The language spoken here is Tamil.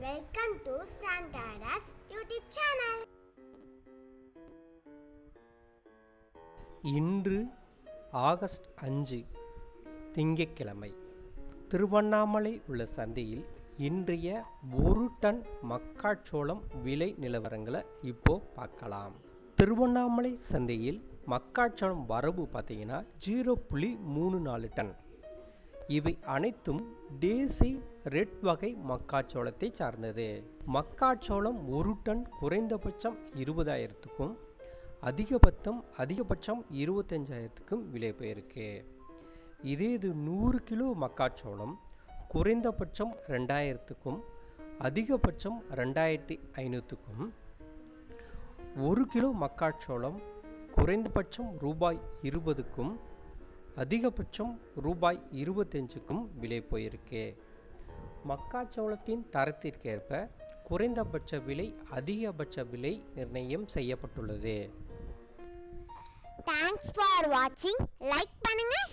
Welcome to Standardas YouTube channel. இன்று ஆகஸ்ட் 5 திங்கட்கிழமை திருவண்ணாமலை உள்ள சந்தையில் இன்றைய 1 டன் மக்காச்சோளம் விலை நிலவரங்களை இப்போ பார்க்கலாம். திருவண்ணாமலை சந்தையில் மக்காச்சோளம் வரவு பார்த்தீங்கன்னா 0.34 டன். இவை அனைத்தும் தேசி ரெட் வகை மக்காச்சோளத்தை சார்ந்தது. மக்காச்சோளம் 1 டன் குறைந்தபட்சம் 20,000க்கும் அதிகபட்சம் 25,000க்கும் விலை போயிருக்கு. இது 100 கிலோ மக்காச்சோளம் குறைந்தபட்சம் 2,000க்கும் அதிகபட்சம் 2,500க்கும், 1 கிலோ மக்காச்சோளம் குறைந்தபட்சம் ரூபாய் 20க்கும் அதிகபட்சம் ரூபாய் 25க்கும் விலை போயிருக்கு. மக்காச்சோளத்தின் தரத்திற்கேற்ப குறைந்தபட்ச விலை அதிகபட்ச விலை நிர்ணயம் செய்யப்பட்டுள்ளது. Thanks for watching. Like பண்ணுங்க.